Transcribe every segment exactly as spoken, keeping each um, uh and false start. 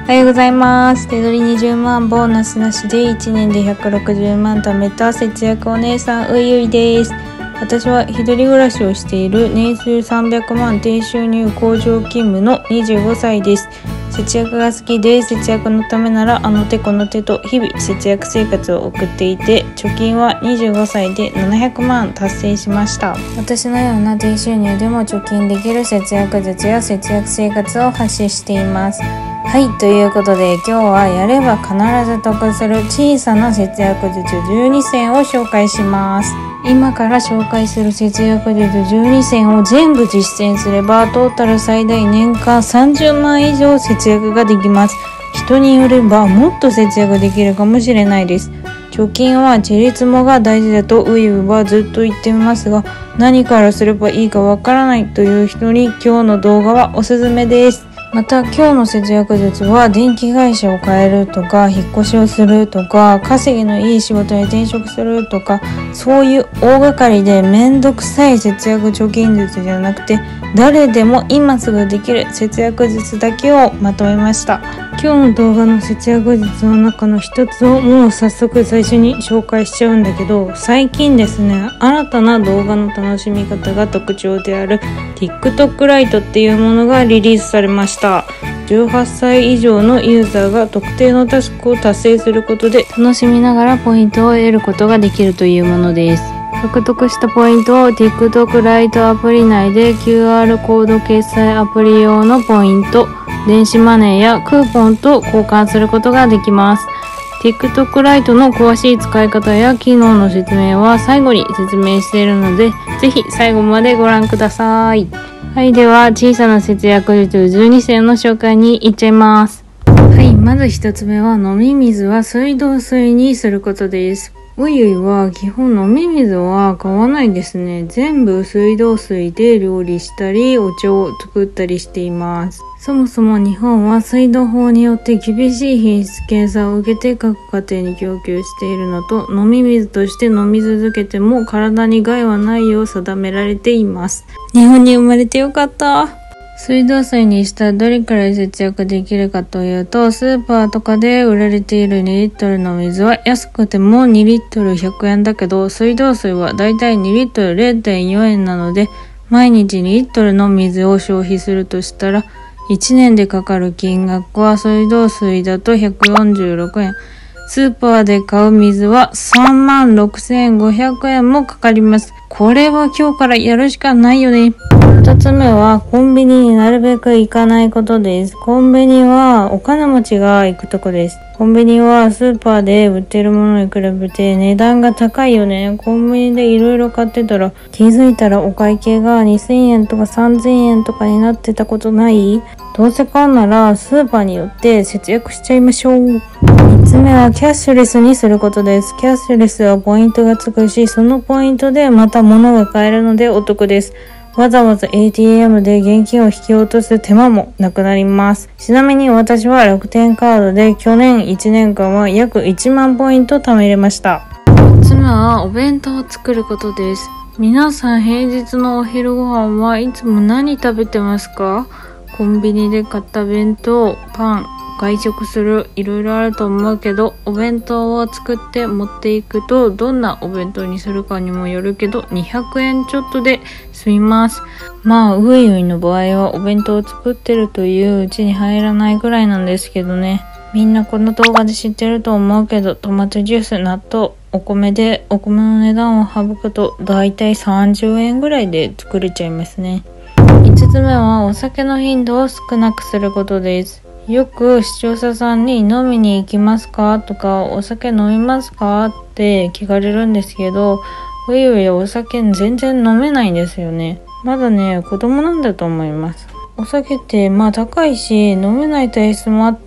おはようございます。手取りにじゅうまんボーナスなしでいちねんでひゃくろくじゅうまん貯めた節約お姉さんういういです。私は一人暮らしをしている年収さんびゃくまん低収入工場勤務のにじゅうごさいです。節約が好きで、節約のためならあの手この手と日々節約生活を送っていて、貯金はにじゅうごさいでななひゃくまん達成しました。私のような低収入でも貯金できる節約術や節約生活を発信しています。はい、ということで今日はやれば必ず得する小さな節約術じゅうにせんを紹介します。今から紹介する節約術じゅうにせんを全部実践すればトータル最大年間さんじゅうまん以上節約ができます。人によればもっと節約できるかもしれないです。貯金はチェリツモが大事だとウイウはずっと言っていますが、何からすればいいかわからないという人に今日の動画はおすすめです。また今日の節約術は電気会社を変えるとか引っ越しをするとか稼ぎのいい仕事に転職するとか、そういう大掛かりでめんどくさい節約貯金術じゃなくて、誰でも今すぐできる節約術だけをまとめました。今日の動画の節約術の中の一つをもう早速最初に紹介しちゃうんだけど、最近ですね、新たな動画の楽しみ方が特徴である TikTok ライトっていうものがリリースされました。じゅうはっさい以上のユーザーが特定のタスクを達成することで楽しみながらポイントを得ることができるというものです。獲得したポイントを TikTok ライトアプリ内で キューアール コード決済アプリ用のポイント、電子マネーやクーポンと交換することができます。TikTok ライトの詳しい使い方や機能の説明は最後に説明しているので、ぜひ最後までご覧ください。はい、では小さな節約術じゅうにせんの紹介に行っちゃいます。はい、まず一つ目は飲み水は水道水にすることです。うゆいは基本飲み水は買わないですね。全部水道水で料理したりお茶を作ったりしています。そもそも日本は水道法によって厳しい品質検査を受けて各家庭に供給しているのと、飲み水として飲み続けても体に害はないよう定められています。日本に生まれてよかった。水道水にしたらどれくらい節約できるかというと、スーパーとかで売られているにリットルの水は安くてもにリットルひゃくえんだけど、水道水はだいたいにリットル れいてんよんえんなので、毎日にリットルの水を消費するとしたら、いちねんでかかる金額は水道水だとひゃくよんじゅうろくえん、スーパーで買う水はさんまんろくせんごひゃくえんもかかります。これは今日からやるしかないよね。二つ目はコンビニになるべく行かないことです。コンビニはお金持ちが行くとこです。コンビニはスーパーで売ってるものに比べて値段が高いよね。コンビニでいろいろ買ってたら気づいたらお会計がにせんえんとかさんぜんえんとかになってたことない？どうせ買うならスーパーによって節約しちゃいましょう。みっつめはキャッシュレスにすることです。キャッシュレスはポイントがつくし、そのポイントでまた物が買えるのでお得です。わざわざ エーティーエム で現金を引き落とす手間もなくなります。ちなみに私は楽天カードで去年いちねんかんは約いちまんポイント貯めれました。みっつめはお弁当を作ることです。皆さん平日のお昼ご飯はいつも何食べてますか？コンビニで買った弁当、パン、外食する、いろいろあると思うけど、お弁当を作って持っていくとどんなお弁当にするかにもよるけどにひゃくえんちょっとで済みます。まあういういの場合はお弁当を作ってるといううちに入らないくらいなんですけどね。みんなこの動画で知ってると思うけど、トマトジュース、納豆、お米でお米の値段を省くとだいたいさんじゅうえんぐらいで作れちゃいますね。いつつめはお酒の頻度を少なくすることです。よく視聴者さんに飲みに行きますかとかお酒飲みますかって聞かれるんですけど、ういういお酒全然飲めないんですよね。まだね、子供なんだと思います。お酒ってまあ高いし飲めない体質もあって、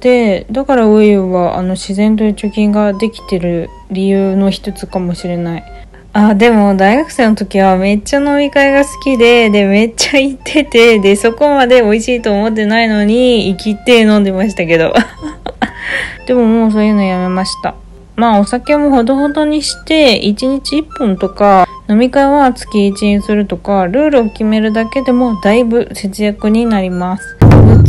だからういうはあの自然と貯金ができてる理由の一つかもしれない。あ、でも大学生の時はめっちゃ飲み会が好きで、で、めっちゃ行ってて、で、そこまで美味しいと思ってないのに、生きて飲んでましたけど。でももうそういうのやめました。まあお酒もほどほどにして、いちにちいっぽんとか、飲み会は月いちにするとか、ルールを決めるだけでもだいぶ節約になります。むっ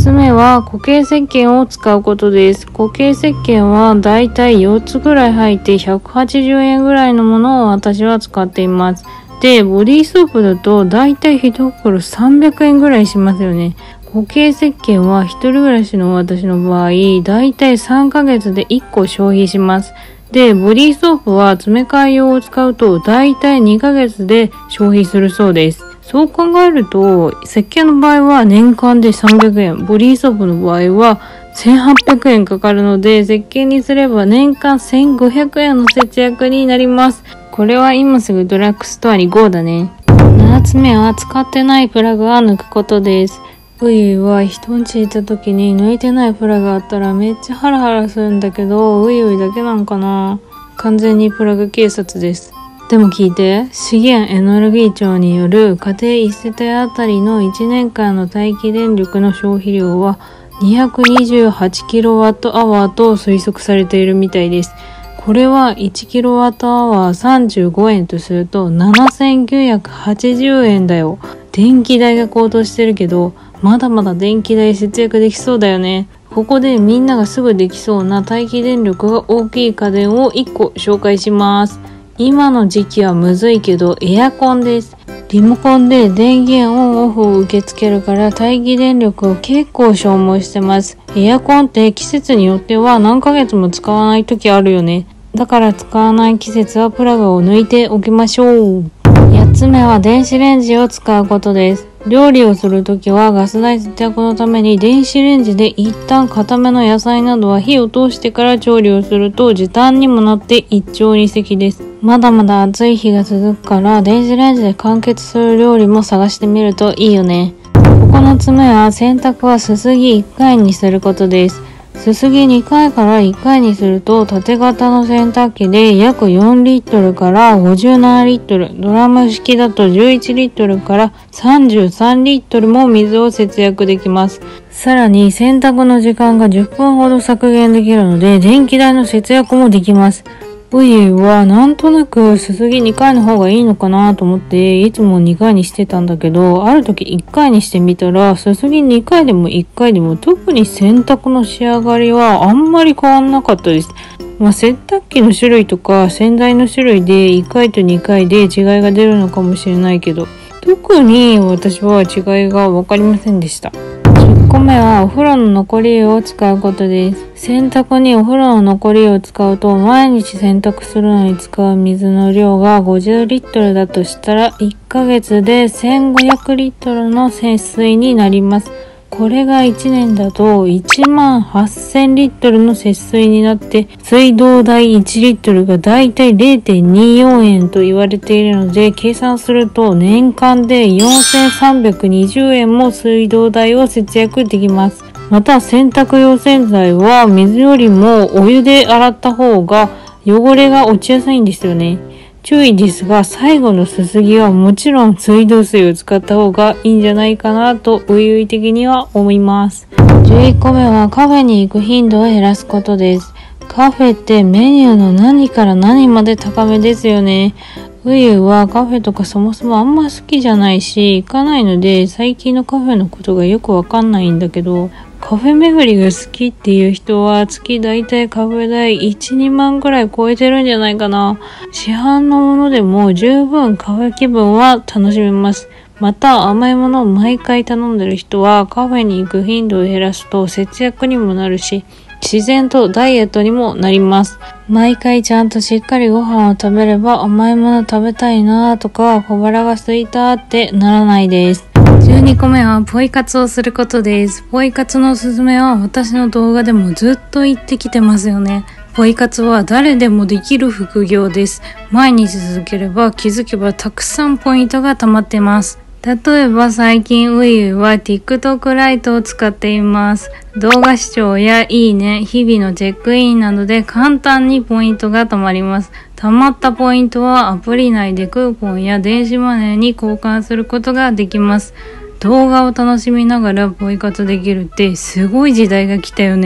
つ目は固形石鹸を使うことです。固形石鹸はだいたいよっつぐらい入ってひゃくはちじゅうえんぐらいのものを私は使っています。で、ボディーソープだとだいたいいち袋さんびゃくえんぐらいしますよね。固形石鹸は一人暮らしの私の場合、だいたいさんかげつでいっこ消費します。で、ボディーソープは詰め替え用を使うとだいたいにかげつで消費するそうです。そう考えると、石鹸の場合は年間でさんびゃくえん、ボディーソープの場合はせんはっぴゃくえんかかるので、石鹸にすれば年間せんごひゃくえんの節約になります。これは今すぐドラッグストアに ゴー だね。ななつめは使ってないプラグは抜くことです。うゆいは人んち行った時に抜いてないプラグあったらめっちゃハラハラするんだけど、うゆいだけなんかな。完全にプラグ警察です。でも聞いて、資源エネルギー庁による家庭いちせたいあたりのいちねんかんの待機電力の消費量はにひゃくにじゅうはちキロワットアワーと推測されているみたいです。これはいちキロワットアワーさんじゅうごえんとするとななせんきゅうひゃくはちじゅうえんだよ。電気代が高騰してるけど、まだまだ電気代節約できそうだよね。ここでみんながすぐできそうな待機電力が大きい家電をいっこ紹介します。今の時期はむずいけどエアコンです。リモコンで電源オンオフを受け付けるから待機電力を結構消耗してます。エアコンって季節によっては何ヶ月も使わない時あるよね。だから使わない季節はプラグを抜いておきましょう。やっつめは電子レンジを使うことです。料理をするときはガス代節約のために電子レンジで一旦固めの野菜などは火を通してから調理をすると時短にもなって一長二短です。まだまだ暑い日が続くから電子レンジで完結する料理も探してみるといいよね。ここのつめは洗濯はすすぎいっかいにすることです。すすぎにかいからいっかいにすると縦型の洗濯機で約よんリットルからごじゅうななリットル、ドラム式だとじゅういちリットルからさんじゅうさんリットルも水を節約できます。さらに洗濯の時間がじゅっぷんほど削減できるので電気代の節約もできます。うゆいはなんとなくすすぎにかいの方がいいのかなと思っていつもにかいにしてたんだけど、ある時いっかいにしてみたらすすぎにかいでもいっかいでも特に洗濯の仕上がりはあんまり変わんなかったです。まあ洗濯機の種類とか洗剤の種類でいっかいとにかいで違いが出るのかもしれないけど、特に私は違いが分かりませんでした。じゅっこめはお風呂の残り湯を使うことです。洗濯にお風呂の残り湯を使うと毎日洗濯するのに使う水の量がごじゅうリットルだとしたらいっかげつでせんごひゃくリットルの節水になります。これがいちねんだといちまんはっせんリットルの節水になって水道代いちリットルがだいたい れいてんによんえんと言われているので計算すると年間でよんせんさんびゃくにじゅうえんも水道代を節約できます。また洗濯用洗剤は水よりもお湯で洗った方が汚れが落ちやすいんですよね。注意ですが最後のすすぎはもちろん水道水を使った方がいいんじゃないかなとういうい的には思います。じゅういっこめはカフェに行く頻度を減らすことです。カフェってメニューの何から何まで高めですよね。うゆはカフェとかそもそもあんま好きじゃないし行かないので最近のカフェのことがよくわかんないんだけど、カフェ巡りが好きっていう人は月だいたいカフェ代いち、にまんくらい超えてるんじゃないかな。市販のものでも十分カフェ気分は楽しめます。また甘いものを毎回頼んでる人はカフェに行く頻度を減らすと節約にもなるし自然とダイエットにもなります。毎回ちゃんとしっかりご飯を食べれば甘いもの食べたいなとか小腹が空いたってならないです。じゅうにこめはポイ活をすることです。ポイ活のおすすめは私の動画でもずっと言ってきてますよね。ポイ活は誰でもできる副業です。毎日続ければ気づけばたくさんポイントが溜まってます。例えば最近ういうは TikTok ライトを使っています。動画視聴やいいね、日々のチェックインなどで簡単にポイントが貯まります。貯まったポイントはアプリ内でクーポンや電子マネーに交換することができます。動画を楽しみながらポイ活できるってすごい時代が来たよね。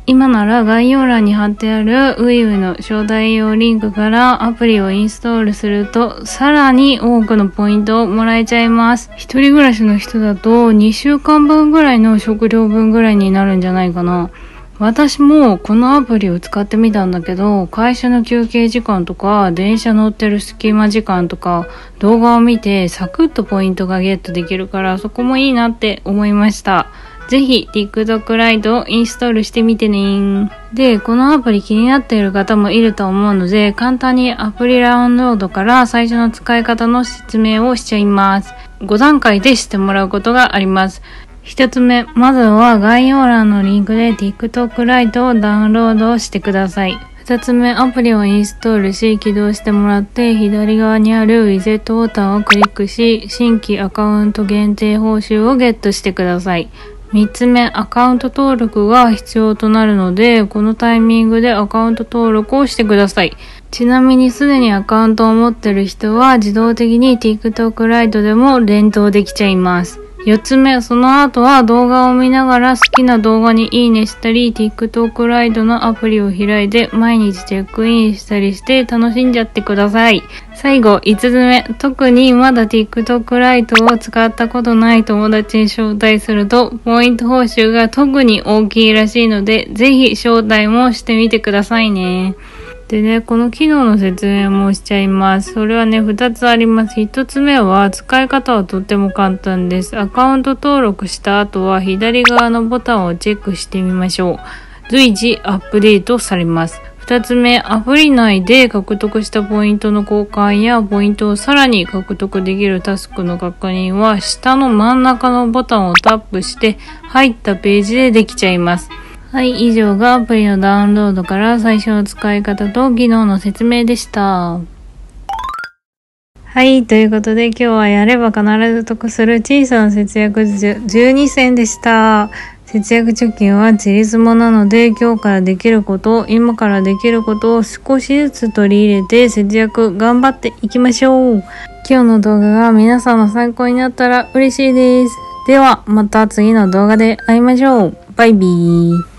今なら概要欄に貼ってある ウイウイ の招待用リンクからアプリをインストールするとさらに多くのポイントをもらえちゃいます。一人暮らしの人だとにしゅうかんぶんぐらいの食料分ぐらいになるんじゃないかな。私もこのアプリを使ってみたんだけど、会社の休憩時間とか電車乗ってる隙間時間とか動画を見てサクッとポイントがゲットできるから、そこもいいなって思いました。ぜひ TikTok ライトをインストールしてみてね。で、このアプリ気になっている方もいると思うので、簡単にアプリダウンロードから最初の使い方の説明をしちゃいます。ごだんかいでしてもらうことがあります。一つ目、まずは概要欄のリンクで TikTok ライトをダウンロードしてください。二つ目、アプリをインストールし起動してもらって、左側にあるウィジェットボタンをクリックし、新規アカウント限定報酬をゲットしてください。三つ目、アカウント登録が必要となるので、このタイミングでアカウント登録をしてください。ちなみにすでにアカウントを持っている人は自動的に TikTok ライトでも連投できちゃいます。四つ目、その後は動画を見ながら好きな動画にいいねしたり、TikTok ライトのアプリを開いて毎日チェックインしたりして楽しんじゃってください。最後、五つ目、特にまだ TikTok ライトを使ったことない友達に招待すると、ポイント報酬が特に大きいらしいので、ぜひ招待もしてみてくださいね。でね、この機能の説明もしちゃいます。それはね、ふたつあります。ひとつめは使い方はとっても簡単です。アカウント登録した後は左側のボタンをチェックしてみましょう。随時アップデートされます。ふたつめ、アプリ内で獲得したポイントの交換やポイントをさらに獲得できるタスクの確認は下の真ん中のボタンをタップして入ったページでできちゃいます。はい、以上がアプリのダウンロードから最初の使い方と機能の説明でした。はい、ということで今日はやれば必ず得する小さな節約術じゅうにせんでした。節約貯金はちりつもなので、今日からできること、今からできることを少しずつ取り入れて節約頑張っていきましょう。今日の動画が皆さんの参考になったら嬉しいです。ではまた次の動画で会いましょう。バイビー。